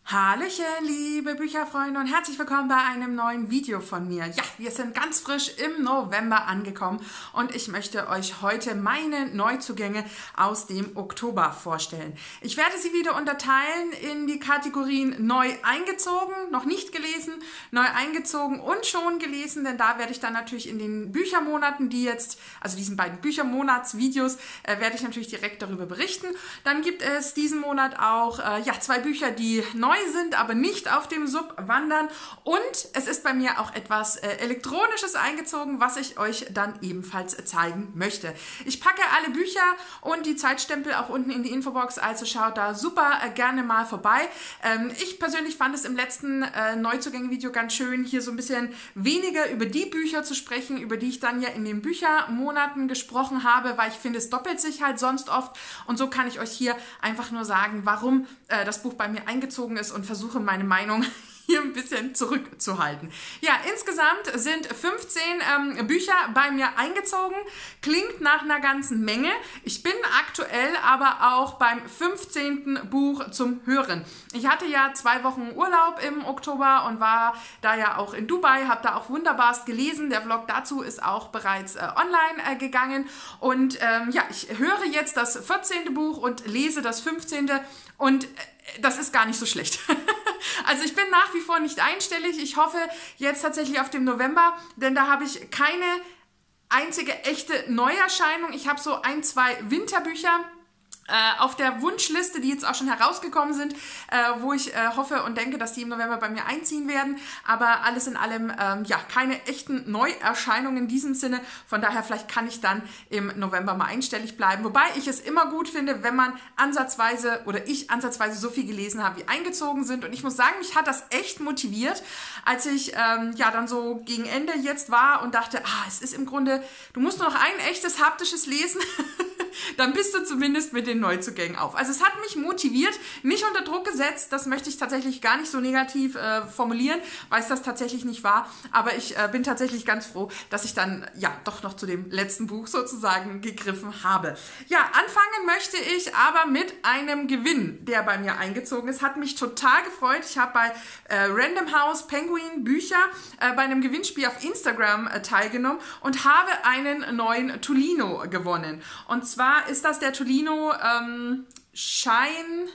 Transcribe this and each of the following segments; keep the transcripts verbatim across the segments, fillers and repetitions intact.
Hallöchen, liebe Bücherfreunde und herzlich willkommen bei einem neuen Video von mir. Ja, wir sind ganz frisch im November angekommen und ich möchte euch heute meine Neuzugänge aus dem Oktober vorstellen. Ich werde sie wieder unterteilen in die Kategorien neu eingezogen, noch nicht gelesen, neu eingezogen und schon gelesen, denn da werde ich dann natürlich in den Büchermonaten, die jetzt, also diesen beiden Büchermonatsvideos, äh, werde ich natürlich direkt darüber berichten. Dann gibt es diesen Monat auch äh, ja, zwei Bücher, die neu sind, aber nicht auf dem Sub wandern, und es ist bei mir auch etwas äh, Elektronisches eingezogen, was ich euch dann ebenfalls zeigen möchte. Ich packe alle Bücher und die Zeitstempel auch unten in die Infobox, also schaut da super äh, gerne mal vorbei. Ähm, ich persönlich fand es im letzten äh, Neuzugänge-Video ganz schön, hier so ein bisschen weniger über die Bücher zu sprechen, über die ich dann ja in den Büchermonaten gesprochen habe, weil ich finde, es doppelt sich halt sonst oft, und so kann ich euch hier einfach nur sagen, warum äh, das Buch bei mir eingezogen ist, und versuche meine Meinung hier ein bisschen zurückzuhalten. Ja, insgesamt sind fünfzehn ähm, Bücher bei mir eingezogen. Klingt nach einer ganzen Menge. Ich bin aktuell aber auch beim fünfzehnten Buch zum Hören. Ich hatte ja zwei Wochen Urlaub im Oktober und war da ja auch in Dubai, habe da auch wunderbarst gelesen. Der Vlog dazu ist auch bereits äh, online äh, gegangen. Und ähm, ja, ich höre jetzt das vierzehnte Buch und lese das fünfzehnte und äh, das ist gar nicht so schlecht. Also ich bin nach wie vor nicht einstellig. Ich hoffe jetzt tatsächlich auf den November, denn da habe ich keine einzige echte Neuerscheinung. Ich habe so ein, zwei Winterbücher äh, auf der Wunschliste, die jetzt auch schon herausgekommen sind, äh, wo ich äh, hoffe und denke, dass die im November bei mir einziehen werden. Aber alles in allem, ähm, ja, keine echten Neuerscheinungen in diesem Sinne. Von daher, vielleicht kann ich dann im November mal einstellig bleiben. Wobei ich es immer gut finde, wenn man ansatzweise oder ich ansatzweise so viel gelesen habe, wie eingezogen sind. Und ich muss sagen, mich hat das echt motiviert, als ich ähm, ja dann so gegen Ende jetzt war und dachte, ah, es ist im Grunde, du musst nur noch ein echtes haptisches lesen. Dann bist du zumindest mit den Neuzugängen auf. Also es hat mich motiviert, nicht unter Druck gesetzt. Das möchte ich tatsächlich gar nicht so negativ äh, formulieren, weil es das tatsächlich nicht war. Aber ich äh, bin tatsächlich ganz froh, dass ich dann ja doch noch zu dem letzten Buch sozusagen gegriffen habe. Ja, anfangen möchte ich aber mit einem Gewinn, der bei mir eingezogen ist. Hat mich total gefreut. Ich habe bei äh, Random House Penguin Bücher äh, bei einem Gewinnspiel auf Instagram äh, teilgenommen und habe einen neuen Tolino gewonnen. Und zwar ist das der Tolino ähm, Shine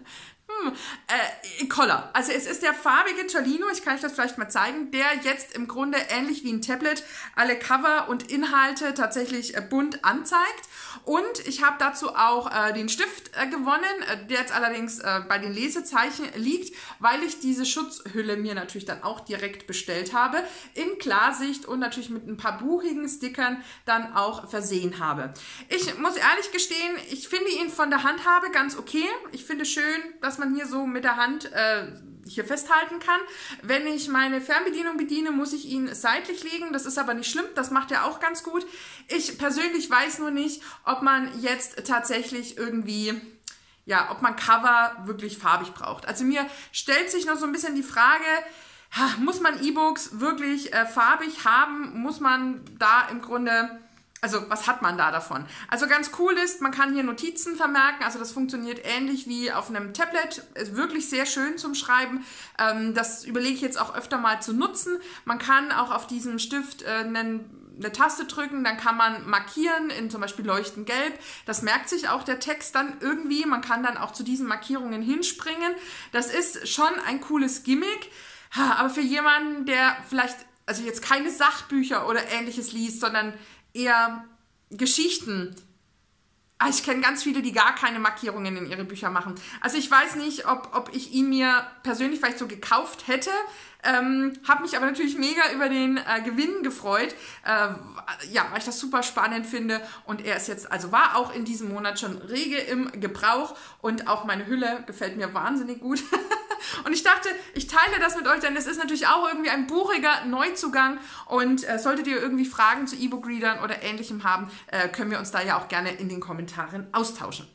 hm, äh, Color. Also es ist der farbige Tolino, ich kann euch das vielleicht mal zeigen, der jetzt im Grunde ähnlich wie ein Tablet alle Cover und Inhalte tatsächlich äh, bunt anzeigt. Und ich habe dazu auch äh, den Stift äh, gewonnen, äh, der jetzt allerdings äh, bei den Lesezeichen liegt, weil ich diese Schutzhülle mir natürlich dann auch direkt bestellt habe, in Klarsicht und natürlich mit ein paar buchigen Stickern dann auch versehen habe. Ich muss ehrlich gestehen, ich finde ihn von der Handhabe ganz okay. Ich finde schön, dass man hier so mit der Hand äh, hier festhalten kann. Wenn ich meine Fernbedienung bediene, muss ich ihn seitlich legen. Das ist aber nicht schlimm, das macht er auch ganz gut. Ich persönlich weiß nur nicht, ob man jetzt tatsächlich irgendwie, ja, ob man Cover wirklich farbig braucht. Also mir stellt sich noch so ein bisschen die Frage, muss man E-Books wirklich äh, farbig haben? Muss man da im Grunde... Also, was hat man da davon? Also, ganz cool ist, man kann hier Notizen vermerken. Also, das funktioniert ähnlich wie auf einem Tablet. Ist wirklich sehr schön zum Schreiben. Ähm, das überlege ich jetzt auch öfter mal zu nutzen. Man kann auch auf diesem Stift äh, einen, eine Taste drücken, dann kann man markieren in zum Beispiel leuchtend gelb. Das merkt sich auch der Text dann irgendwie. Man kann dann auch zu diesen Markierungen hinspringen. Das ist schon ein cooles Gimmick. Aber für jemanden, der vielleicht, also jetzt keine Sachbücher oder Ähnliches liest, sondern eher Geschichten. Ich kenne ganz viele, die gar keine Markierungen in ihre Bücher machen. Also ich weiß nicht, ob, ob ich ihn mir persönlich vielleicht so gekauft hätte. Ähm, habe mich aber natürlich mega über den äh, Gewinn gefreut. Äh, ja, weil ich das super spannend finde. Und er ist jetzt, also war auch in diesem Monat schon rege im Gebrauch. Und auch meine Hülle gefällt mir wahnsinnig gut. Und ich dachte, ich teile das mit euch, denn es ist natürlich auch irgendwie ein buchiger Neuzugang. Und äh, solltet ihr irgendwie Fragen zu E-Book-Readern oder Ähnlichem haben, äh, können wir uns da ja auch gerne in den Kommentaren austauschen.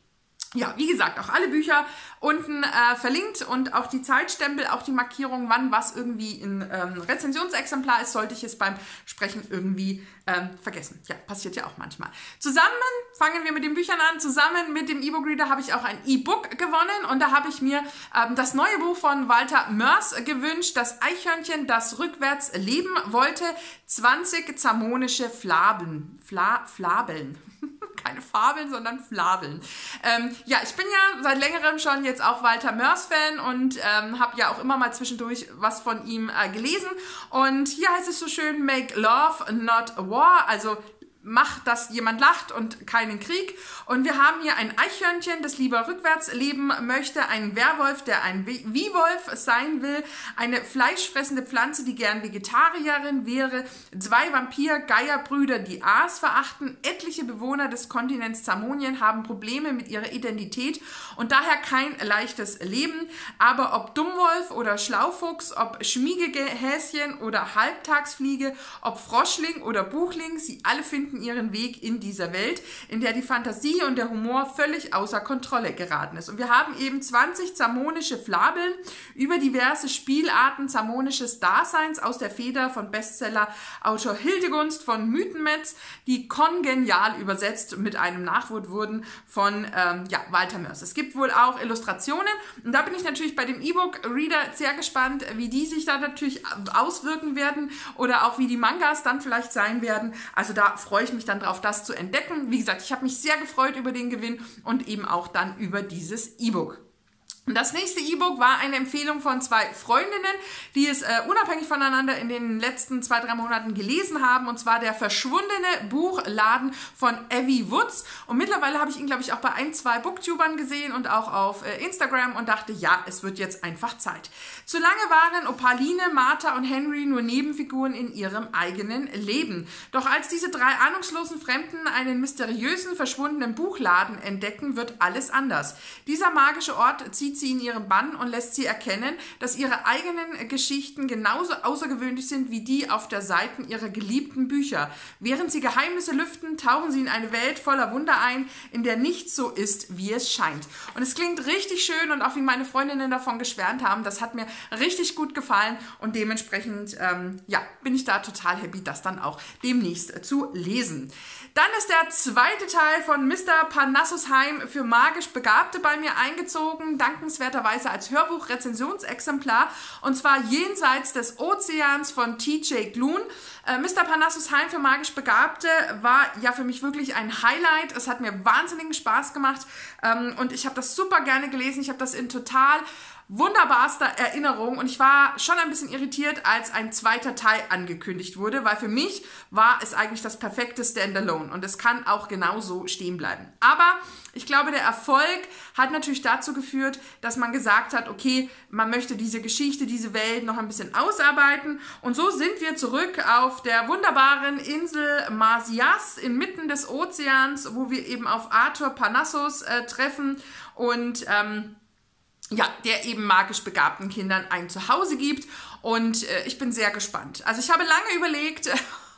Ja, wie gesagt, auch alle Bücher unten äh, verlinkt und auch die Zeitstempel, auch die Markierung, wann was irgendwie ein ähm, Rezensionsexemplar ist, sollte ich es beim Sprechen irgendwie ähm, vergessen. Ja, passiert ja auch manchmal. Zusammen fangen wir mit den Büchern an. Zusammen mit dem E-Book-Reader habe ich auch ein E-Book gewonnen und da habe ich mir ähm, das neue Buch von Walter Mörs gewünscht, das Eichhörnchen, das rückwärts leben wollte. zwanzig zamonische Flabeln. Fla Flabeln. Keine Fabeln, sondern Flabeln. Ähm, ja, ich bin ja seit längerem schon jetzt auch Walter Mörs-Fan und ähm, habe ja auch immer mal zwischendurch was von ihm äh, gelesen. Und hier heißt es so schön, make love, not war, also mach, dass jemand lacht und keinen Krieg. Und wir haben hier ein Eichhörnchen, das lieber rückwärts leben möchte, einen Werwolf, der ein Wie-Wolf sein will, eine fleischfressende Pflanze, die gern Vegetarierin wäre, zwei Vampir-Geierbrüder, die Aas verachten, etliche Bewohner des Kontinents Zamonien haben Probleme mit ihrer Identität und daher kein leichtes Leben. Aber ob Dummwolf oder Schlaufuchs, ob Schmiegehäschen oder Halbtagsfliege, ob Froschling oder Buchling, sie alle finden ihren Weg in dieser Welt, in der die Fantasie und der Humor völlig außer Kontrolle geraten ist. Und wir haben eben zwanzig zamonische Flabeln über diverse Spielarten zamonisches Daseins aus der Feder von Bestseller-Autor Hildegunst von Mythenmetz, die kongenial übersetzt mit einem Nachwort wurden von ähm, ja, Walter Mörs. Es gibt wohl auch Illustrationen und da bin ich natürlich bei dem E-Book-Reader sehr gespannt, wie die sich da natürlich auswirken werden oder auch wie die Mangas dann vielleicht sein werden. Also da freue ich mich dann drauf, das zu entdecken. Wie gesagt, ich habe mich sehr gefreut über den Gewinn und eben auch dann über dieses E-Book. Das nächste E-Book war eine Empfehlung von zwei Freundinnen, die es äh, unabhängig voneinander in den letzten zwei, drei Monaten gelesen haben, und zwar der verschwundene Buchladen von Evie Woods. Und mittlerweile habe ich ihn, glaube ich, auch bei ein, zwei Booktubern gesehen und auch auf äh, Instagram und dachte, ja, es wird jetzt einfach Zeit. Zu lange waren Opaline, Martha und Henry nur Nebenfiguren in ihrem eigenen Leben. Doch als diese drei ahnungslosen Fremden einen mysteriösen, verschwundenen Buchladen entdecken, wird alles anders. Dieser magische Ort zieht sie in ihren Bann und lässt sie erkennen, dass ihre eigenen Geschichten genauso außergewöhnlich sind wie die auf der Seiten ihrer geliebten Bücher. Während sie Geheimnisse lüften, tauchen sie in eine Welt voller Wunder ein, in der nichts so ist, wie es scheint. Und es klingt richtig schön und auch wie meine Freundinnen davon geschwärmt haben, das hat mir richtig gut gefallen und dementsprechend ähm, ja, bin ich da total happy, das dann auch demnächst zu lesen. Dann ist der zweite Teil von Mister Parnassus Heim für magisch Begabte bei mir eingezogen, dankenswerterweise als Hörbuch-Rezensionsexemplar, und zwar Jenseits des Ozeans von T J Klune. Äh, Mister Parnassus Heim für magisch Begabte war ja für mich wirklich ein Highlight. Es hat mir wahnsinnigen Spaß gemacht ähm, und ich habe das super gerne gelesen. Ich habe das in total wunderbarster Erinnerung und ich war schon ein bisschen irritiert, als ein zweiter Teil angekündigt wurde, weil für mich war es eigentlich das perfekte Standalone und es kann auch genauso stehen bleiben. Aber ich glaube, der Erfolg hat natürlich dazu geführt, dass man gesagt hat, okay, man möchte diese Geschichte, diese Welt noch ein bisschen ausarbeiten, und so sind wir zurück auf der wunderbaren Insel Marsyas inmitten des Ozeans, wo wir eben auf Arthur Parnassus äh, treffen und ähm, ja, der eben magisch begabten Kindern ein Zuhause gibt, und äh, ich bin sehr gespannt. Also ich habe lange überlegt,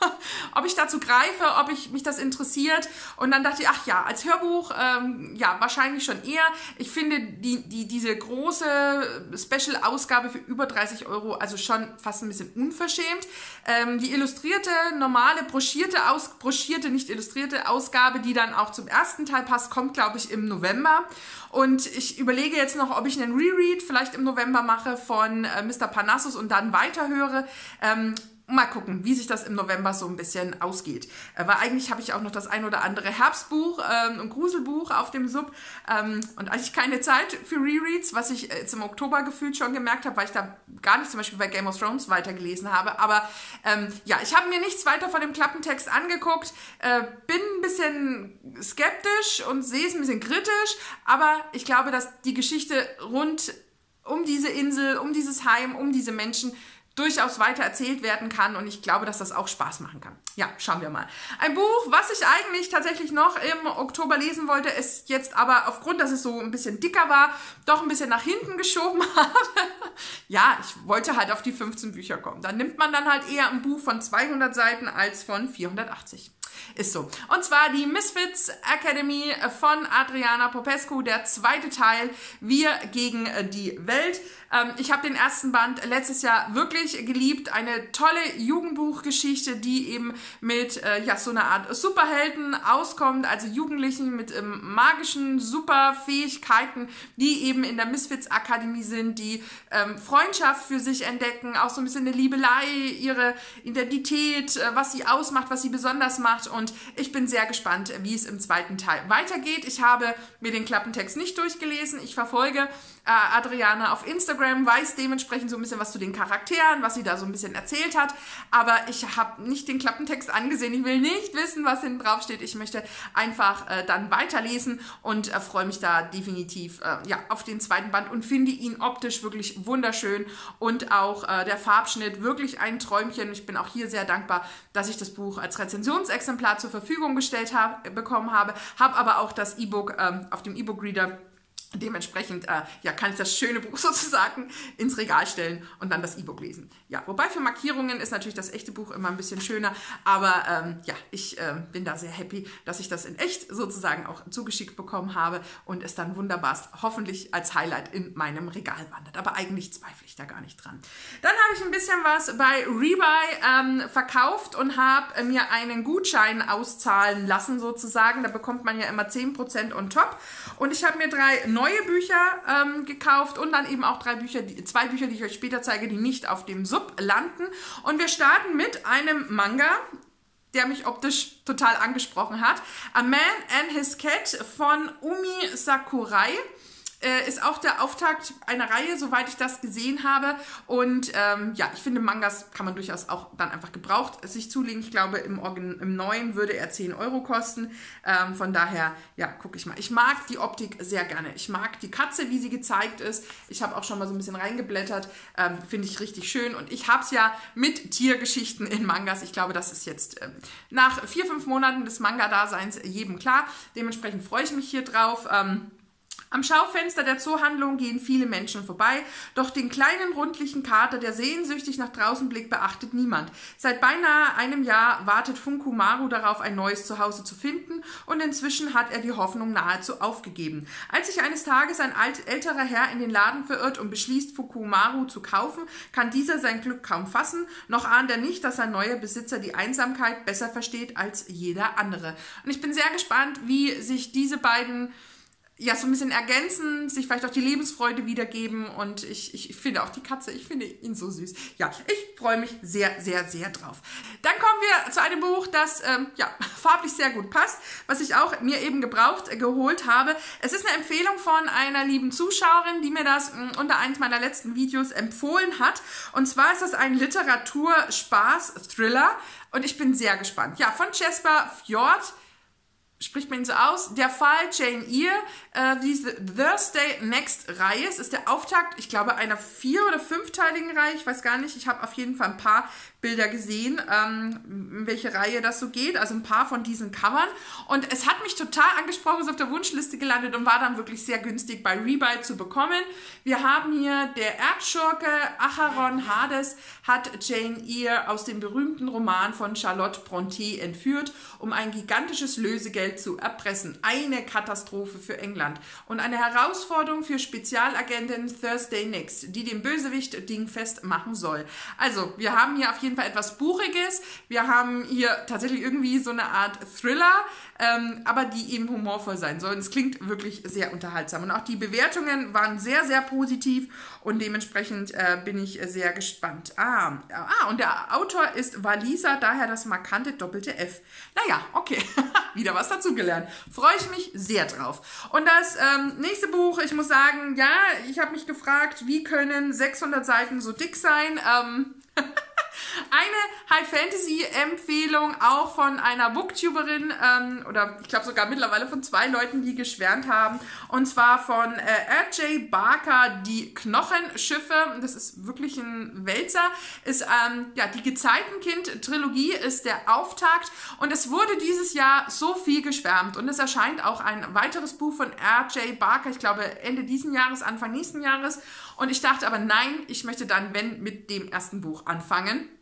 ob ich dazu greife, ob ich mich das interessiert, und dann dachte ich, ach ja, als Hörbuch, ähm, ja, wahrscheinlich schon eher. Ich finde die, die, diese große Special-Ausgabe für über dreißig Euro also schon fast ein bisschen unverschämt. Ähm, die illustrierte, normale, broschierte, Aus, broschierte, nicht illustrierte Ausgabe, die dann auch zum ersten Teil passt, kommt, glaube ich, im November. Und ich überlege jetzt noch, ob ich einen Reread vielleicht im November mache von äh, Mister Parnassus und dann weiterhöre. Ähm, Mal gucken, wie sich das im November so ein bisschen ausgeht. Äh, weil eigentlich habe ich auch noch das ein oder andere Herbstbuch ähm, und Gruselbuch auf dem Sub ähm, und eigentlich keine Zeit für Rereads, was ich jetzt im Oktober gefühlt schon gemerkt habe, weil ich da gar nicht zum Beispiel bei Game of Thrones weitergelesen habe. Aber ähm, ja, ich habe mir nichts weiter von dem Klappentext angeguckt, äh, bin ein bisschen skeptisch und sehe es ein bisschen kritisch, aber ich glaube, dass die Geschichte rund um diese Insel, um dieses Heim, um diese Menschen durchaus weiter erzählt werden kann, und ich glaube, dass das auch Spaß machen kann. Ja, schauen wir mal. Ein Buch, was ich eigentlich tatsächlich noch im Oktober lesen wollte, ist jetzt aber aufgrund, dass es so ein bisschen dicker war, doch ein bisschen nach hinten geschoben habe. Ja, ich wollte halt auf die fünfzehn Bücher kommen. Dann nimmt man dann halt eher ein Buch von zweihundert Seiten als von vierhundertachtzig. ist so. Und zwar die Misfits Academy von Adriana Popescu, der zweite Teil, Wir gegen die Welt. Ähm, ich habe den ersten Band letztes Jahr wirklich geliebt. Eine tolle Jugendbuchgeschichte, die eben mit äh, ja, so einer Art Superhelden auskommt, also Jugendlichen mit ähm, magischen Superfähigkeiten, die eben in der Misfits Akademie sind, die ähm, Freundschaft für sich entdecken, auch so ein bisschen eine Liebelei, ihre Identität, äh, was sie ausmacht, was sie besonders macht, und ich bin sehr gespannt, wie es im zweiten Teil weitergeht. Ich habe mir den Klappentext nicht durchgelesen. Ich verfolge äh, Adriana auf Instagram, weiß dementsprechend so ein bisschen was zu den Charakteren, was sie da so ein bisschen erzählt hat, aber ich habe nicht den Klappentext angesehen. Ich will nicht wissen, was hinten drauf steht. Ich möchte einfach äh, dann weiterlesen und äh, freue mich da definitiv äh, ja, auf den zweiten Band und finde ihn optisch wirklich wunderschön und auch äh, der Farbschnitt wirklich ein Träumchen. Ich bin auch hier sehr dankbar, dass ich das Buch als Rezensionsexemplar zur Verfügung gestellt habe, bekommen habe, habe aber auch das E-Book ähm, auf dem E-Book-Reader. Dementsprechend äh, ja, kann ich das schöne Buch sozusagen ins Regal stellen und dann das E-Book lesen. Ja, wobei für Markierungen ist natürlich das echte Buch immer ein bisschen schöner, aber ähm, ja, ich äh, bin da sehr happy, dass ich das in echt sozusagen auch zugeschickt bekommen habe und es dann wunderbar hoffentlich als Highlight in meinem Regal wandert. Aber eigentlich zweifle ich da gar nicht dran. Dann habe ich ein bisschen was bei Rebuy ähm, verkauft und habe mir einen Gutschein auszahlen lassen sozusagen. Da bekommt man ja immer zehn Prozent on top. Und ich habe mir drei neue Bücher ähm, gekauft und dann eben auch drei Bücher, die, zwei Bücher, die ich euch später zeige, die nicht auf dem Sub landen. Und wir starten mit einem Manga, der mich optisch total angesprochen hat. A Man and His Cat von Umi Sakurai. Äh, ist auch der Auftakt einer Reihe, soweit ich das gesehen habe. Und ähm, ja, ich finde, Mangas kann man durchaus auch dann einfach gebraucht sich zulegen. Ich glaube, im, Organ im Neuen würde er zehn Euro kosten. Ähm, von daher, ja, gucke ich mal. Ich mag die Optik sehr gerne. Ich mag die Katze, wie sie gezeigt ist. Ich habe auch schon mal so ein bisschen reingeblättert. Ähm, finde ich richtig schön. Und ich habe es ja mit Tiergeschichten in Mangas. Ich glaube, das ist jetzt ähm, nach vier, fünf Monaten des Manga-Daseins jedem klar. Dementsprechend freue ich mich hier drauf. Ähm, Am Schaufenster der Zoohandlung gehen viele Menschen vorbei, doch den kleinen rundlichen Kater, der sehnsüchtig nach draußen blickt, beachtet niemand. Seit beinahe einem Jahr wartet Fukumaru darauf, ein neues Zuhause zu finden, und inzwischen hat er die Hoffnung nahezu aufgegeben. Als sich eines Tages ein alt, älterer Herr in den Laden verirrt und beschließt, Fukumaru zu kaufen, kann dieser sein Glück kaum fassen, noch ahnt er nicht, dass sein neuer Besitzer die Einsamkeit besser versteht als jeder andere. Und ich bin sehr gespannt, wie sich diese beiden ja, so ein bisschen ergänzen, sich vielleicht auch die Lebensfreude wiedergeben, und ich, ich finde auch die Katze, ich finde ihn so süß. Ja, ich freue mich sehr, sehr, sehr drauf. Dann kommen wir zu einem Buch, das ähm, ja, farblich sehr gut passt, was ich auch mir eben gebraucht äh, geholt habe. Es ist eine Empfehlung von einer lieben Zuschauerin, die mir das mh, unter eines meiner letzten Videos empfohlen hat. Und zwar ist das ein Literaturspaß-Thriller, und ich bin sehr gespannt. Ja, von Jesper Fjord. Spricht man ihn so aus? Der Fall Jane Eyre, äh, diese Thursday Next Reihe. Es ist der Auftakt, ich glaube, einer vier- oder fünfteiligen Reihe. Ich weiß gar nicht, ich habe auf jeden Fall ein paar Bilder gesehen, ähm, in welche Reihe das so geht. Also ein paar von diesen Covern. Und es hat mich total angesprochen, ist auf der Wunschliste gelandet und war dann wirklich sehr günstig bei Rebuy zu bekommen. Wir haben hier der Erzschurke Acheron Hades hat Jane Eyre aus dem berühmten Roman von Charlotte Brontë entführt, um ein gigantisches Lösegeld zu erpressen. Eine Katastrophe für England und eine Herausforderung für Spezialagentin Thursday Next, die den Bösewicht dingfest machen soll. Also, wir haben hier auf jeden Fall etwas Buchiges. Wir haben hier tatsächlich irgendwie so eine Art Thriller, ähm, aber die eben humorvoll sein sollen. Es klingt wirklich sehr unterhaltsam. Und auch die Bewertungen waren sehr, sehr positiv, und dementsprechend äh, bin ich sehr gespannt. Ah, ah, und der Autor ist Waliser, daher das markante doppelte F. Naja, okay, wieder was dazugelernt. Freue ich mich sehr drauf. Und das ähm, nächste Buch, ich muss sagen, ja, ich habe mich gefragt, wie können sechshundert Seiten so dick sein? Ähm, Eine High-Fantasy-Empfehlung auch von einer Booktuberin ähm, oder ich glaube sogar mittlerweile von zwei Leuten, die geschwärmt haben, und zwar von äh, R J Barker, die Knochenschiffe. Das ist wirklich ein Wälzer. Ist ähm, ja, die Gezeitenkind-Trilogie ist der Auftakt, und es wurde dieses Jahr so viel geschwärmt, und es erscheint auch ein weiteres Buch von R J Barker, ich glaube Ende diesen Jahres, Anfang nächsten Jahres, und ich dachte aber nein, ich möchte dann, wenn, mit dem ersten Buch anfangen.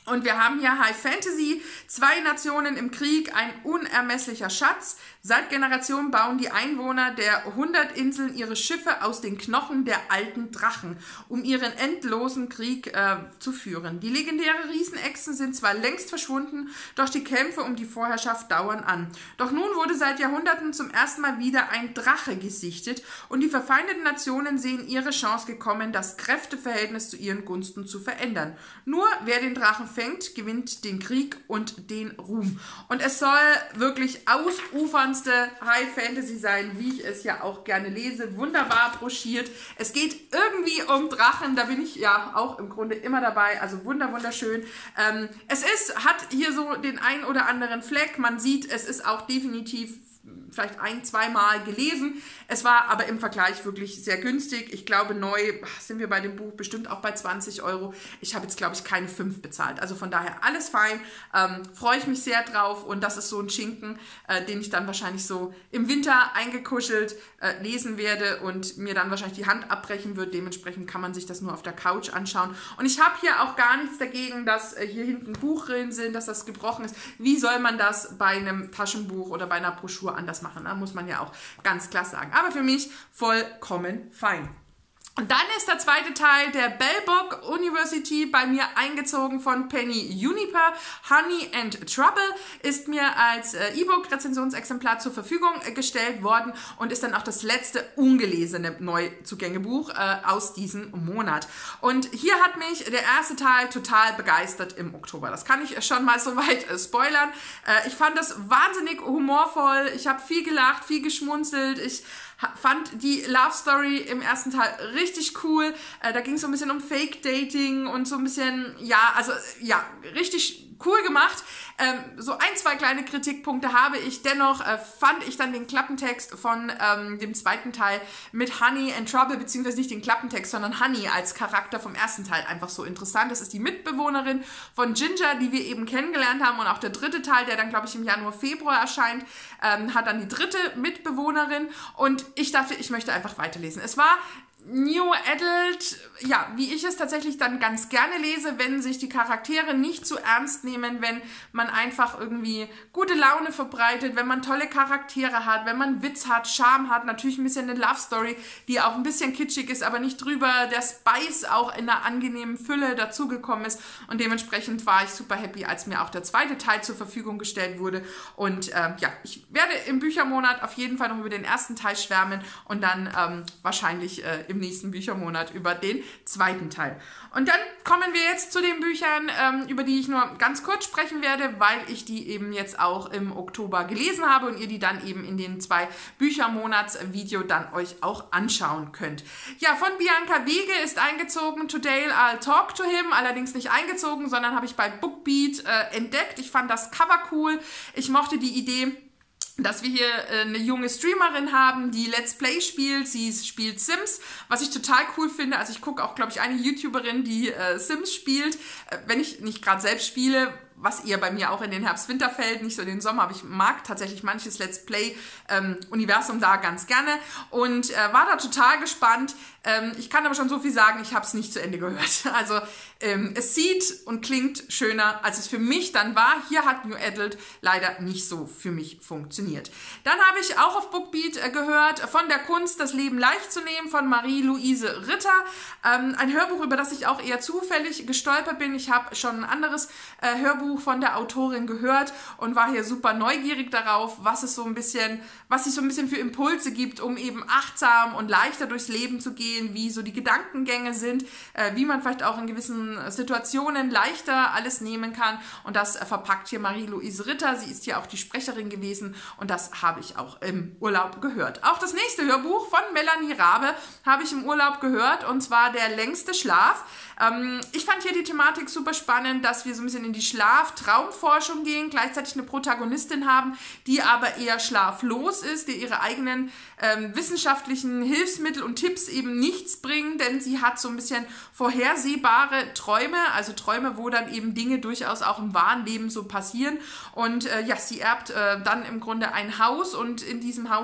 Und wir haben hier High Fantasy, zwei Nationen im Krieg, ein unermesslicher Schatz. Seit Generationen bauen die Einwohner der hundert Inseln ihre Schiffe aus den Knochen der alten Drachen, um ihren endlosen Krieg äh, zu führen. Die legendären Riesenechsen sind zwar längst verschwunden, doch die Kämpfe um die Vorherrschaft dauern an. Doch nun wurde seit Jahrhunderten zum ersten Mal wieder ein Drache gesichtet und die verfeindeten Nationen sehen ihre Chance gekommen, das Kräfteverhältnis zu ihren Gunsten zu verändern. Nur wer den Drachen fängt, gewinnt den Krieg und den Ruhm. Und es soll wirklich ausufernste High Fantasy sein, wie ich es ja auch gerne lese. Wunderbar broschiert. Es geht irgendwie um Drachen, da bin ich ja auch im Grunde immer dabei. Also wunder wunderschön. Ähm, es ist, hat hier so den ein oder anderen Fleck. Man sieht, es ist auch definitiv vielleicht ein, zweimal gelesen. Es war aber im Vergleich wirklich sehr günstig. Ich glaube, neu sind wir bei dem Buch bestimmt auch bei zwanzig Euro. Ich habe jetzt, glaube ich, keine fünf bezahlt. Also von daher alles fein. Ähm, freue ich mich sehr drauf. Und das ist so ein Schinken, äh, den ich dann wahrscheinlich so im Winter eingekuschelt äh, lesen werde und mir dann wahrscheinlich die Hand abbrechen wird. Dementsprechend kann man sich das nur auf der Couch anschauen. Und ich habe hier auch gar nichts dagegen, dass äh, hier hinten Buchrillen sind, dass das gebrochen ist. Wie soll man das bei einem Taschenbuch oder bei einer Broschüre anders machen? Da muss man ja auch ganz klar sagen. Aber für mich vollkommen fein. Und dann ist der zweite Teil der Bell Book University bei mir eingezogen von Penny Juniper. Honey and Trouble ist mir als äh, E-Book-Rezensionsexemplar zur Verfügung äh, gestellt worden und ist dann auch das letzte ungelesene Neuzugängebuch äh, aus diesem Monat. Und hier hat mich der erste Teil total begeistert im Oktober. Das kann ich schon mal soweit äh, spoilern. Äh, ich fand das wahnsinnig humorvoll. Ich habe viel gelacht, viel geschmunzelt. Ich fand die Love Story im ersten Teil richtig cool. Äh, da ging es so ein bisschen um Fake-Dating und so ein bisschen, ja, also ja, richtig cool gemacht. Ähm, so ein, zwei kleine Kritikpunkte habe ich. Dennoch äh, fand ich dann den Klappentext von ähm, dem zweiten Teil mit Honey and Trouble, beziehungsweise nicht den Klappentext, sondern Honey als Charakter vom ersten Teil einfach so interessant. Das ist die Mitbewohnerin von Ginger, die wir eben kennengelernt haben. Und auch der dritte Teil, der dann, glaube ich, im Januar, Februar erscheint, ähm, hat dann die dritte Mitbewohnerin. Und ich dachte, ich möchte einfach weiterlesen. Es war New Adult, ja, wie ich es tatsächlich dann ganz gerne lese, wenn sich die Charaktere nicht zu ernst nehmen, wenn man einfach irgendwie gute Laune verbreitet, wenn man tolle Charaktere hat, wenn man Witz hat, Charme hat, natürlich ein bisschen eine Love Story, die auch ein bisschen kitschig ist, aber nicht drüber, der Spice auch in einer angenehmen Fülle dazugekommen ist und dementsprechend war ich super happy, als mir auch der zweite Teil zur Verfügung gestellt wurde und äh, ja, ich werde im Büchermonat auf jeden Fall noch über den ersten Teil schwärmen und dann ähm, wahrscheinlich äh, im nächsten Büchermonat über den zweiten Teil. Und dann kommen wir jetzt zu den Büchern, ähm, über die ich nur ganz kurz sprechen werde, weil ich die eben jetzt auch im Oktober gelesen habe und ihr die dann eben in den zwei Büchermonats-Video dann euch auch anschauen könnt. Ja, von Bianca Wege ist eingezogen Today I'll Talk to Him, allerdings nicht eingezogen, sondern habe ich bei Bookbeat äh, entdeckt. Ich fand das Cover cool. Ich mochte die Idee, dass wir hier äh, eine junge Streamerin haben, die Let's Play spielt. Sie spielt Sims, was ich total cool finde. Also ich gucke auch, glaube ich, eine YouTuberin, die äh, Sims spielt. Äh, wenn ich nicht gerade selbst spiele, was eher bei mir auch in den Herbst-Winter fällt, nicht so in den Sommer, aber ich mag tatsächlich manches Let's Play-Universum ähm, da ganz gerne und äh, war da total gespannt. Ähm, ich kann aber schon so viel sagen, ich habe es nicht zu Ende gehört. Also ähm, es sieht und klingt schöner, als es für mich dann war. Hier hat New Adult leider nicht so für mich funktioniert. Dann habe ich auch auf Bookbeat äh, gehört, von der Kunst, das Leben leicht zu nehmen, von Marie-Louise Ritter. Ähm, ein Hörbuch, über das ich auch eher zufällig gestolpert bin. Ich habe schon ein anderes äh, Hörbuch von der Autorin gehört und war hier super neugierig darauf, was es so ein bisschen, was sich so ein bisschen für Impulse gibt, um eben achtsam und leichter durchs Leben zu gehen, wie so die Gedankengänge sind, äh, wie man vielleicht auch in gewissen Situationen leichter alles nehmen kann und das äh, verpackt hier Marie-Louise Ritter. Sie ist hier auch die Sprecherin gewesen und das habe ich auch im Urlaub gehört. Auch das nächste Hörbuch von Melanie Rabe habe ich im Urlaub gehört und zwar Der längste Schlaf. Ähm, ich fand hier die Thematik super spannend, dass wir so ein bisschen in die Schlaf-Traumforschung gehen, gleichzeitig eine Protagonistin haben, die aber eher schlaflos ist, die ihre eigenen ähm, wissenschaftlichen Hilfsmittel und Tipps eben nichts bringen, denn sie hat so ein bisschen vorhersehbare Träume, also Träume, wo dann eben Dinge durchaus auch im wahren Leben so passieren und äh, ja, sie erbt äh, dann im Grunde ein Haus und in diesem Haus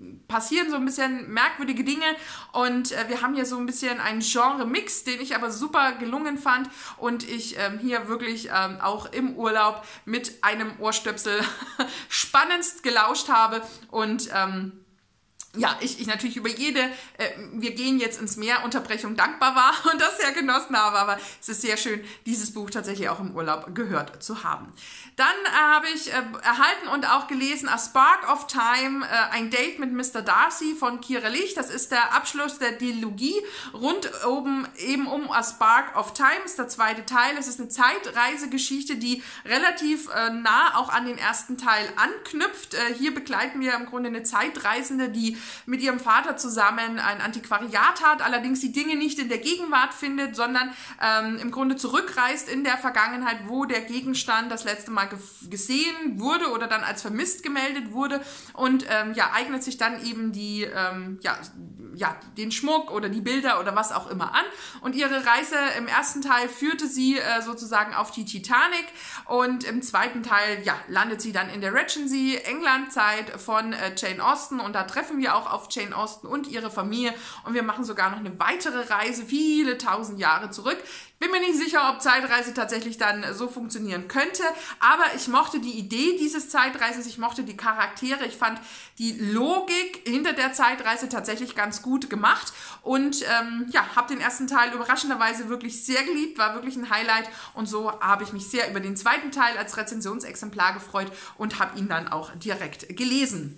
passieren so ein bisschen merkwürdige Dinge und äh, wir haben hier so ein bisschen einen Genre-Mix, den ich aber super gelungen fand und ich ähm, hier wirklich ähm, auch im Urlaub mit einem Ohrstöpsel spannendst gelauscht habe und ähm, ja, ich, ich natürlich über jede, äh, wir gehen jetzt ins Meer, Unterbrechung dankbar war und das sehr genossen habe, aber es ist sehr schön, dieses Buch tatsächlich auch im Urlaub gehört zu haben. Dann äh, habe ich äh, erhalten und auch gelesen A Spark of Time, äh, ein Date mit Mister Darcy von Kira Licht. Das ist der Abschluss der Dilogie rund oben eben um A Spark of Time, ist der zweite Teil. Es ist eine Zeitreisegeschichte, die relativ äh, nah auch an den ersten Teil anknüpft. Äh, hier begleiten wir im Grunde eine Zeitreisende, die mit ihrem Vater zusammen ein Antiquariat hat, allerdings die Dinge nicht in der Gegenwart findet, sondern ähm, im Grunde zurückreist in der Vergangenheit, wo der Gegenstand das letzte Mal gesehen wurde oder dann als vermisst gemeldet wurde und ähm, ja, eignet sich dann eben die, ähm, ja, ja, den Schmuck oder die Bilder oder was auch immer an und ihre Reise im ersten Teil führte sie äh, sozusagen auf die Titanic und im zweiten Teil, ja, landet sie dann in der Regency, England-Zeit von äh, Jane Austen und da treffen wir auch auf Jane Austen und ihre Familie und wir machen sogar noch eine weitere Reise, viele tausend Jahre zurück. Bin mir nicht sicher, ob Zeitreise tatsächlich dann so funktionieren könnte, aber ich mochte die Idee dieses Zeitreises, ich mochte die Charaktere, ich fand die Logik hinter der Zeitreise tatsächlich ganz gut gemacht und ähm, ja, habe den ersten Teil überraschenderweise wirklich sehr geliebt, war wirklich ein Highlight und so habe ich mich sehr über den zweiten Teil als Rezensionsexemplar gefreut und habe ihn dann auch direkt gelesen.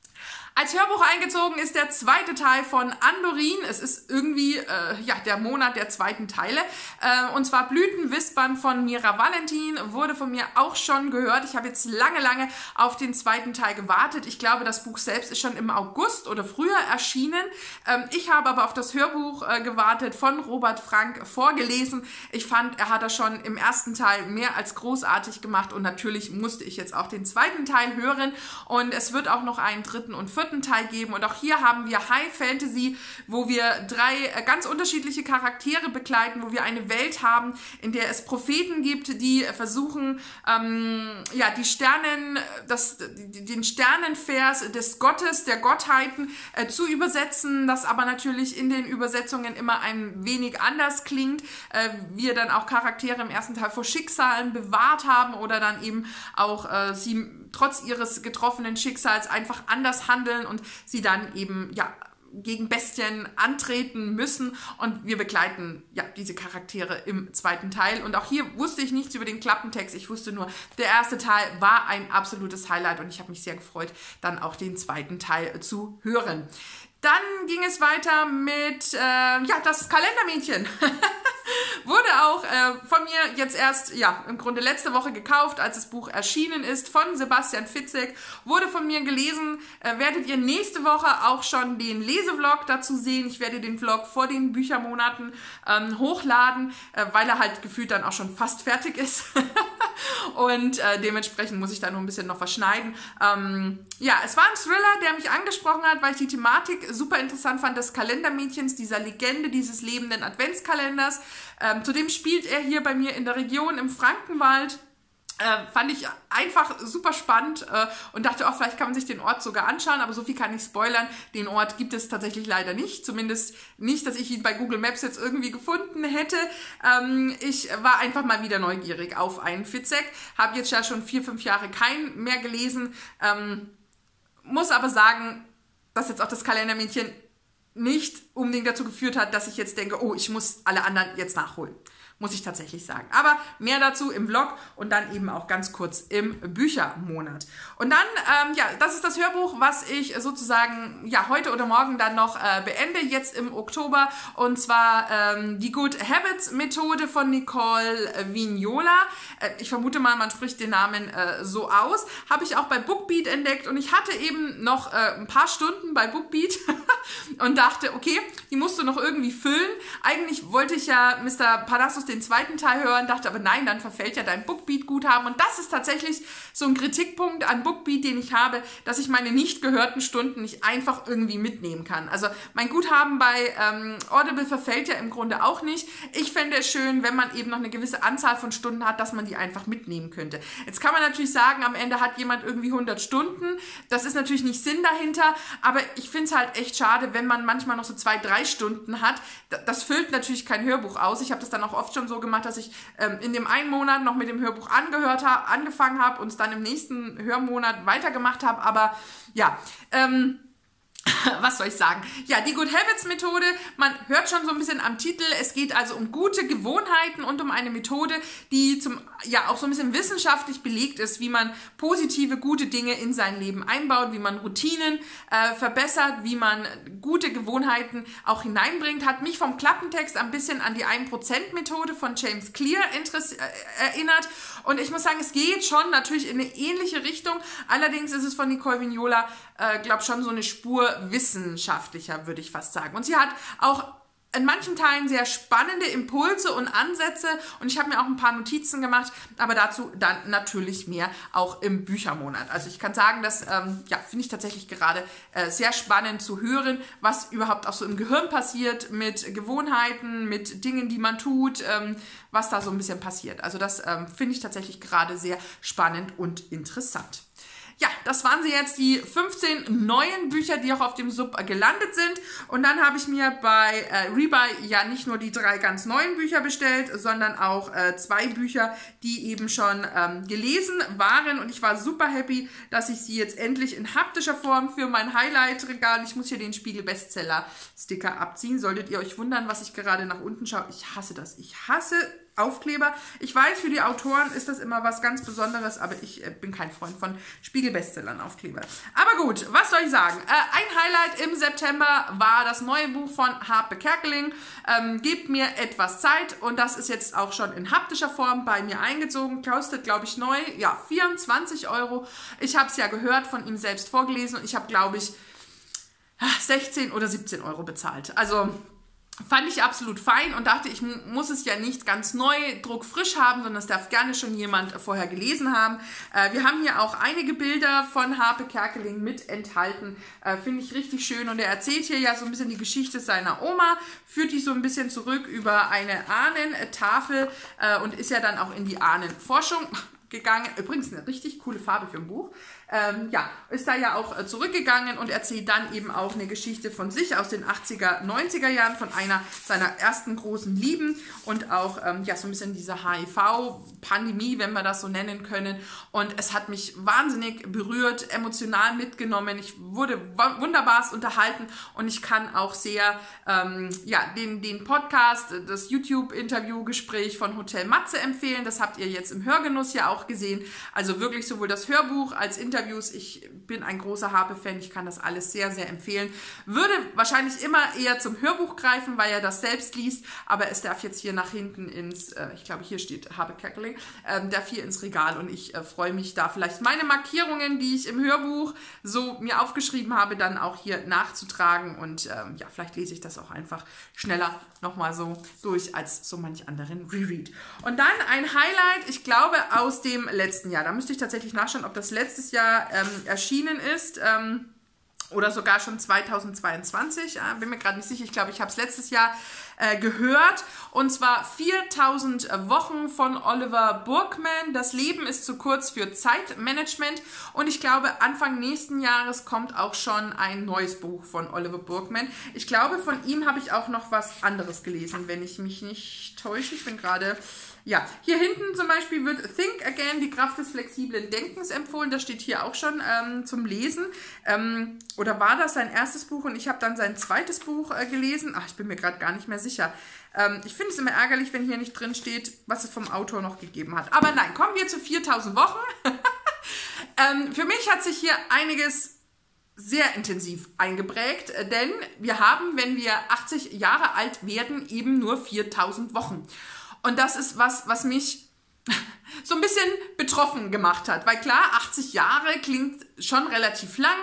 Als Hörbuch eingezogen ist der zweite Teil von Andorin. Es ist irgendwie äh, ja, der Monat der zweiten Teile. Äh, und zwar Blütenwispern von Mira Valentin. Wurde von mir auch schon gehört. Ich habe jetzt lange, lange auf den zweiten Teil gewartet. Ich glaube, das Buch selbst ist schon im August oder früher erschienen. Ähm, ich habe aber auf das Hörbuch äh, gewartet, von Robert Frank vorgelesen. Ich fand, er hat das schon im ersten Teil mehr als großartig gemacht. Und natürlich musste ich jetzt auch den zweiten Teil hören. Und es wird auch noch einen dritten und vierten Teil geben und auch hier haben wir High Fantasy, wo wir drei ganz unterschiedliche Charaktere begleiten, wo wir eine Welt haben, in der es Propheten gibt, die versuchen, ähm, ja, die Sternen, das, den Sternenvers des Gottes, der Gottheiten äh, zu übersetzen, das aber natürlich in den Übersetzungen immer ein wenig anders klingt. Äh, wir dann auch Charaktere im ersten Teil vor Schicksalen bewahrt haben oder dann eben auch äh, sie trotz ihres getroffenen Schicksals einfach anders handeln und sie dann eben, ja, gegen Bestien antreten müssen und wir begleiten ja diese Charaktere im zweiten Teil und auch hier wusste ich nichts über den Klappentext, ich wusste nur, der erste Teil war ein absolutes Highlight und ich habe mich sehr gefreut, dann auch den zweiten Teil zu hören. Dann ging es weiter mit, äh, ja, das Kalendermädchen. Wurde auch äh, von mir jetzt erst, ja, im Grunde letzte Woche gekauft, als das Buch erschienen ist, von Sebastian Fitzek. Wurde von mir gelesen, äh, werdet ihr nächste Woche auch schon den Lesevlog dazu sehen. Ich werde den Vlog vor den Büchermonaten ähm, hochladen, äh, weil er halt gefühlt dann auch schon fast fertig ist. Und äh, dementsprechend muss ich da noch ein bisschen noch was schneiden. Ähm, ja, es war ein Thriller, der mich angesprochen hat, weil ich die Thematik super interessant fand, des Kalendermädchens, dieser Legende, dieses lebenden Adventskalenders. Ähm, zudem spielt er hier bei mir in der Region im Frankenwald. Äh, fand ich einfach super spannend äh, und dachte auch, vielleicht kann man sich den Ort sogar anschauen, aber so viel kann ich spoilern. Den Ort gibt es tatsächlich leider nicht, zumindest nicht, dass ich ihn bei Google Maps jetzt irgendwie gefunden hätte. Ähm, ich war einfach mal wieder neugierig auf einen Fitzek, habe jetzt ja schon vier, fünf Jahre keinen mehr gelesen, ähm, muss aber sagen, dass jetzt auch das Kalendermädchen nicht unbedingt dazu geführt hat, dass ich jetzt denke, oh, ich muss alle anderen jetzt nachholen. Muss ich tatsächlich sagen. Aber mehr dazu im Vlog und dann eben auch ganz kurz im Büchermonat. Und dann, ähm, ja, das ist das Hörbuch, was ich sozusagen, ja, heute oder morgen dann noch äh, beende, jetzt im Oktober. Und zwar ähm, die Good Habits Methode von Nicole Vignola. Äh, ich vermute mal, man spricht den Namen äh, so aus. Habe ich auch bei Bookbeat entdeckt und ich hatte eben noch äh, ein paar Stunden bei Bookbeat und dachte, okay, die musst du noch irgendwie füllen. Eigentlich wollte ich ja Mister Parnassus den zweiten Teil hören, dachte aber nein, dann verfällt ja dein Bookbeat-Guthaben. Und das ist tatsächlich so ein Kritikpunkt an Bookbeat, den ich habe, dass ich meine nicht gehörten Stunden nicht einfach irgendwie mitnehmen kann. Also mein Guthaben bei ähm, Audible verfällt ja im Grunde auch nicht. Ich fände es schön, wenn man eben noch eine gewisse Anzahl von Stunden hat, dass man die einfach mitnehmen könnte. Jetzt kann man natürlich sagen, am Ende hat jemand irgendwie hundert Stunden. Das ist natürlich nicht Sinn dahinter, aber ich finde es halt echt schade, wenn man manchmal noch so zwei, drei Stunden hat. Das füllt natürlich kein Hörbuch aus. Ich habe das dann auch oft schon so gemacht, dass ich ähm, in dem einen Monat noch mit dem Hörbuch angehört habe, angefangen habe und es dann im nächsten Hörmonat weitergemacht habe. Aber ja, ähm, was soll ich sagen? Ja, die Good Habits Methode, man hört schon so ein bisschen am Titel, es geht also um gute Gewohnheiten und um eine Methode, die zum, ja, auch so ein bisschen wissenschaftlich belegt ist, wie man positive, gute Dinge in sein Leben einbaut, wie man Routinen äh, verbessert, wie man gute Gewohnheiten auch hineinbringt. Hat mich vom Klappentext ein bisschen an die ein Prozent Methode von James Clear äh, erinnert. Und ich muss sagen, es geht schon natürlich in eine ähnliche Richtung. Allerdings ist es von Nicole Vignola, äh, glaube schon so eine Spur wissenschaftlicher, würde ich fast sagen. Und sie hat auch in manchen Teilen sehr spannende Impulse und Ansätze und ich habe mir auch ein paar Notizen gemacht, aber dazu dann natürlich mehr auch im Büchermonat. Also ich kann sagen, das ähm, ja, finde ich tatsächlich gerade äh, sehr spannend zu hören, was überhaupt auch so im Gehirn passiert mit Gewohnheiten, mit Dingen, die man tut, ähm, was da so ein bisschen passiert. Also das ähm, finde ich tatsächlich gerade sehr spannend und interessant. Ja, das waren sie jetzt, die fünfzehn neuen Bücher, die auch auf dem Sub gelandet sind. Und dann habe ich mir bei äh, Rebuy ja nicht nur die drei ganz neuen Bücher bestellt, sondern auch äh, zwei Bücher, die eben schon ähm, gelesen waren. Und ich war super happy, dass ich sie jetzt endlich in haptischer Form für mein Highlight-Regal, ich muss hier den Spiegel-Bestseller-Sticker abziehen, solltet ihr euch wundern, was ich gerade nach unten schaue. Ich hasse das. Ich hasse Aufkleber. Ich weiß, für die Autoren ist das immer was ganz Besonderes, aber ich äh, bin kein Freund von Spiegel-Bestsellern Aufkleber. Aber gut, was soll ich sagen? Äh, ein Highlight im September war das neue Buch von Harpe Kerkeling. Ähm, gebt mir etwas Zeit und das ist jetzt auch schon in haptischer Form bei mir eingezogen. Kostet, glaube ich, neu, ja, vierundzwanzig Euro. Ich habe es ja gehört, von ihm selbst vorgelesen und ich habe, glaube ich, sechzehn oder siebzehn Euro bezahlt. Also fand ich absolut fein und dachte, ich muss es ja nicht ganz neu, druckfrisch haben, sondern es darf gerne schon jemand vorher gelesen haben. Äh, wir haben hier auch einige Bilder von Harpe Kerkeling mit enthalten. Äh, finde ich richtig schön und er erzählt hier ja so ein bisschen die Geschichte seiner Oma, führt die so ein bisschen zurück über eine Ahnentafel äh, und ist ja dann auch in die Ahnenforschung gegangen. Übrigens eine richtig coole Farbe für ein Buch. Ähm, ja, ist da ja auch äh, zurückgegangen und erzählt dann eben auch eine Geschichte von sich aus den achtziger, neunziger Jahren, von einer seiner ersten großen Lieben und auch ähm, ja, so ein bisschen diese H I V-Pandemie, wenn wir das so nennen können. Und es hat mich wahnsinnig berührt, emotional mitgenommen. Ich wurde wunderbarst unterhalten und ich kann auch sehr ähm, ja, den, den Podcast, das YouTube-Interview-Gespräch von Hotel Matze empfehlen. Das habt ihr jetzt im Hörgenuss ja auch gesehen. Also wirklich sowohl das Hörbuch als Interviews. Ich bin ein großer Harpe-Fan. Ich kann das alles sehr, sehr empfehlen. Würde wahrscheinlich immer eher zum Hörbuch greifen, weil er das selbst liest. Aber es darf jetzt hier nach hinten ins, äh, ich glaube, hier steht Harpe Kerkeling, ähm, darf hier ins Regal. Und ich äh, freue mich da vielleicht meine Markierungen, die ich im Hörbuch so mir aufgeschrieben habe, dann auch hier nachzutragen. Und ähm, ja, vielleicht lese ich das auch einfach schneller nochmal so durch als so manch anderen Reread. Und dann ein Highlight, ich glaube, aus dem letzten Jahr. Da müsste ich tatsächlich nachschauen, ob das letztes Jahr ähm, erschienen ist ähm, oder sogar schon zweitausendzweiundzwanzig. Äh, bin mir gerade nicht sicher. Ich glaube, ich habe es letztes Jahr äh, gehört. Und zwar viertausend Wochen von Oliver Burkeman. Das Leben ist zu kurz für Zeitmanagement. Und ich glaube, Anfang nächsten Jahres kommt auch schon ein neues Buch von Oliver Burkeman. Ich glaube, von ihm habe ich auch noch was anderes gelesen, wenn ich mich nicht täusche. Ich bin gerade... Ja, hier hinten zum Beispiel wird Think Again, die Kraft des flexiblen Denkens empfohlen. Das steht hier auch schon ähm, zum Lesen. Ähm, oder war das sein erstes Buch und ich habe dann sein zweites Buch äh, gelesen? Ach, ich bin mir gerade gar nicht mehr sicher. Ähm, ich finde es immer ärgerlich, wenn hier nicht drin steht, was es vom Autor noch gegeben hat. Aber nein, kommen wir zu viertausend Wochen. ähm, für mich hat sich hier einiges sehr intensiv eingeprägt, denn wir haben, wenn wir achtzig Jahre alt werden, eben nur viertausend Wochen. Und das ist was, was mich so ein bisschen betroffen gemacht hat. Weil klar, achtzig Jahre klingt schon relativ lang.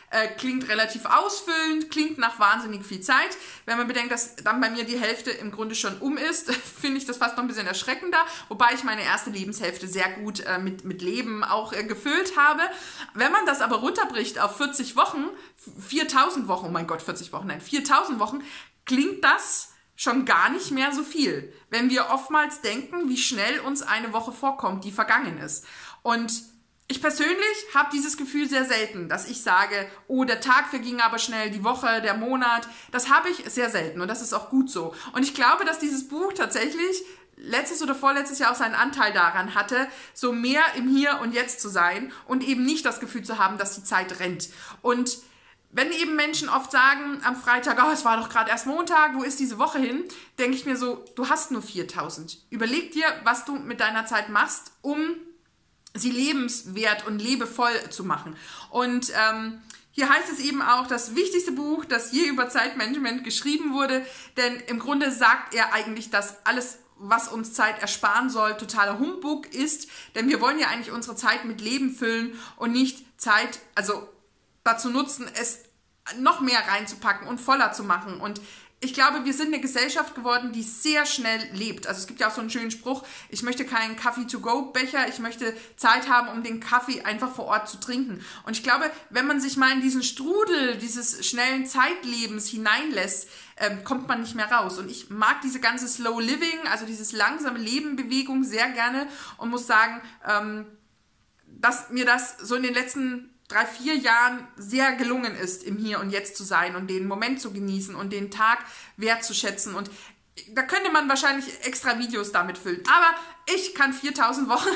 äh, klingt relativ ausfüllend, klingt nach wahnsinnig viel Zeit. Wenn man bedenkt, dass dann bei mir die Hälfte im Grunde schon um ist, finde ich das fast noch ein bisschen erschreckender, wobei ich meine erste Lebenshälfte sehr gut äh, mit, mit Leben auch äh, gefüllt habe. Wenn man das aber runterbricht auf vierzig Wochen, viertausend Wochen, oh mein Gott, vierzig Wochen, nein, viertausend Wochen, klingt das schon gar nicht mehr so viel, wenn wir oftmals denken, wie schnell uns eine Woche vorkommt, die vergangen ist. Und ich persönlich habe dieses Gefühl sehr selten, dass ich sage, oh, der Tag verging aber schnell, die Woche, der Monat. Das habe ich sehr selten und das ist auch gut so. Und ich glaube, dass dieses Buch tatsächlich letztes oder vorletztes Jahr auch seinen Anteil daran hatte, so mehr im Hier und Jetzt zu sein und eben nicht das Gefühl zu haben, dass die Zeit rennt. Und wenn eben Menschen oft sagen am Freitag, oh, es war doch gerade erst Montag, wo ist diese Woche hin, denke ich mir so, du hast nur viertausend. Überleg dir, was du mit deiner Zeit machst, um sie lebenswert und lebevoll zu machen. Und ähm, hier heißt es eben auch, das wichtigste Buch, das je über Zeitmanagement geschrieben wurde, denn im Grunde sagt er eigentlich, dass alles, was uns Zeit ersparen soll, totaler Humbug ist, denn wir wollen ja eigentlich unsere Zeit mit Leben füllen und nicht Zeit, also dazu nutzen, es noch mehr reinzupacken und voller zu machen. Und ich glaube, wir sind eine Gesellschaft geworden, die sehr schnell lebt. Also es gibt ja auch so einen schönen Spruch, ich möchte keinen Kaffee-to-go-Becher, ich möchte Zeit haben, um den Kaffee einfach vor Ort zu trinken. Und ich glaube, wenn man sich mal in diesen Strudel dieses schnellen Zeitlebens hineinlässt, ähm, kommt man nicht mehr raus. Und ich mag diese ganze Slow Living, also dieses langsame Leben-Bewegung sehr gerne und muss sagen, ähm, dass mir das so in den letzten drei, vier Jahren sehr gelungen ist, im Hier und Jetzt zu sein und den Moment zu genießen und den Tag wertzuschätzen. Und da könnte man wahrscheinlich extra Videos damit füllen. Aber ich kann viertausend Wochen,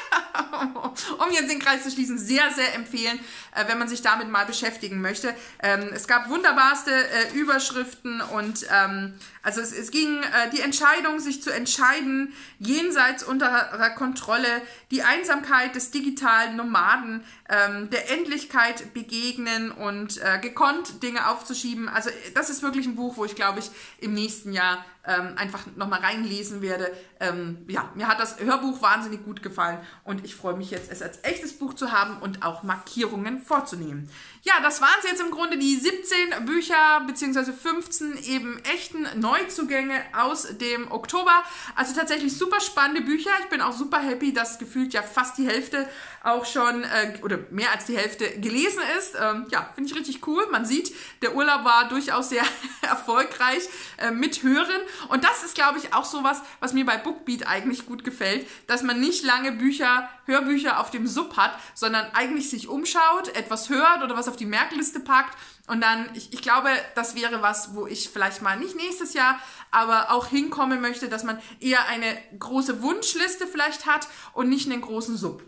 um jetzt den Kreis zu schließen, sehr, sehr empfehlen, äh, wenn man sich damit mal beschäftigen möchte. Ähm, es gab wunderbarste äh, Überschriften und ähm, also es, es ging äh, die Entscheidung, sich zu entscheiden, jenseits unserer Kontrolle, die Einsamkeit des digitalen Nomaden, ähm, der Endlichkeit begegnen und äh, gekonnt Dinge aufzuschieben. Also das ist wirklich ein Buch, wo ich, glaube ich, im nächsten Jahr ähm, einfach nochmal reinlesen werde. Ähm, ja, mir hat das Hörbuch wahnsinnig gut gefallen und ich freue mich jetzt, es als echtes Buch zu haben und auch Markierungen vorzunehmen. Ja, das waren es jetzt im Grunde, die siebzehn Bücher bzw. fünfzehn eben echten Neuzugänge aus dem Oktober. Also tatsächlich super spannende Bücher. Ich bin auch super happy, dass gefühlt ja fast die Hälfte auch schon, äh, oder mehr als die Hälfte gelesen ist. Ähm, ja, finde ich richtig cool. Man sieht, der Urlaub war durchaus sehr erfolgreich äh, mit Hören. Und das ist, glaube ich, auch sowas, was mir bei Bookbeat eigentlich gut gefällt, dass man nicht lange Bücher, Hörbücher auf dem Sub hat, sondern eigentlich sich umschaut, etwas hört oder was auf die Merkliste packt und dann, ich, ich glaube, das wäre was, wo ich vielleicht mal nicht nächstes Jahr, aber auch hinkommen möchte, dass man eher eine große Wunschliste vielleicht hat und nicht einen großen Sub.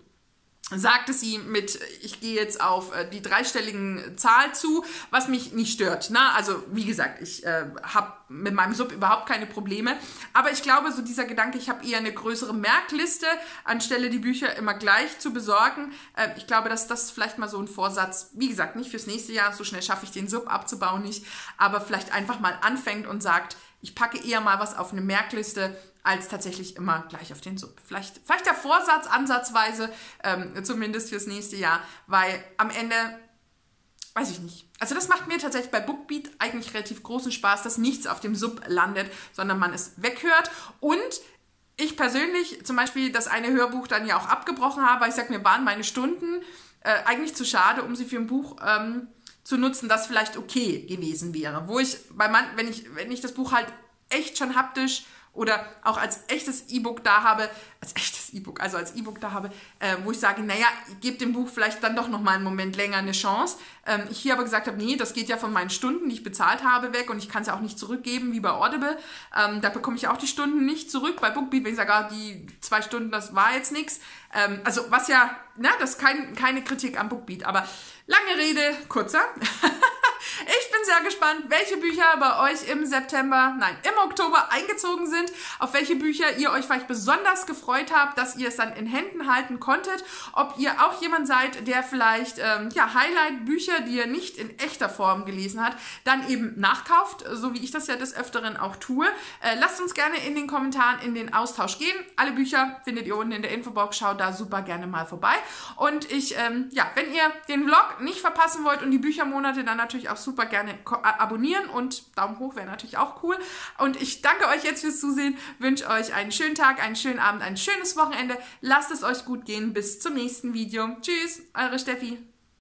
Sagte sie mit, ich gehe jetzt auf äh, die dreistelligen Zahl zu, was mich nicht stört. Na, also wie gesagt, ich äh, habe mit meinem Sub überhaupt keine Probleme. Aber ich glaube, so dieser Gedanke, ich habe eher eine größere Merkliste, anstelle die Bücher immer gleich zu besorgen. Äh, ich glaube, dass das vielleicht mal so ein Vorsatz, wie gesagt, nicht fürs nächste Jahr, so schnell schaffe ich den Sub abzubauen nicht, aber vielleicht einfach mal anfängt und sagt, ich packe eher mal was auf eine Merkliste, als tatsächlich immer gleich auf den Sub. Vielleicht, vielleicht der Vorsatz ansatzweise, ähm, zumindest fürs nächste Jahr, weil am Ende, weiß ich nicht. Also das macht mir tatsächlich bei Bookbeat eigentlich relativ großen Spaß, dass nichts auf dem Sub landet, sondern man es weghört. Und ich persönlich zum Beispiel das eine Hörbuch dann ja auch abgebrochen habe, weil ich sage, mir waren meine Stunden äh, eigentlich zu schade, um sie für ein Buch ähm, zu nutzen, das vielleicht okay gewesen wäre. Wo ich, bei man, wenn ich, wenn ich das Buch halt echt schon haptisch oder auch als echtes E-Book da habe, als echtes E-Book, also als E-Book da habe, äh, wo ich sage, naja, ich gebe dem Buch vielleicht dann doch noch mal einen Moment länger eine Chance. Ähm, ich hier aber gesagt habe, nee, das geht ja von meinen Stunden, die ich bezahlt habe, weg und ich kann es ja auch nicht zurückgeben, wie bei Audible. Ähm, da bekomme ich auch die Stunden nicht zurück. Bei Bookbeat, wenn ich sage, ah, die zwei Stunden, das war jetzt nichts. Ähm, also was ja, na, das ist kein, keine Kritik am Bookbeat, aber lange Rede, kurzer. Ich bin bin sehr gespannt, welche Bücher bei euch im September, nein, im Oktober eingezogen sind, auf welche Bücher ihr euch vielleicht besonders gefreut habt, dass ihr es dann in Händen halten konntet, ob ihr auch jemand seid, der vielleicht ähm, ja, Highlight-Bücher, die ihr nicht in echter Form gelesen habt, dann eben nachkauft, so wie ich das ja des Öfteren auch tue. Äh, lasst uns gerne in den Kommentaren in den Austausch gehen. Alle Bücher findet ihr unten in der Infobox, schaut da super gerne mal vorbei. Und ich, ähm, ja, wenn ihr den Vlog nicht verpassen wollt und die Büchermonate, dann natürlich auch super gerne abonnieren und Daumen hoch wäre natürlich auch cool. Und ich danke euch jetzt fürs Zusehen, wünsche euch einen schönen Tag, einen schönen Abend, ein schönes Wochenende. Lasst es euch gut gehen. Bis zum nächsten Video. Tschüss, eure Steffi.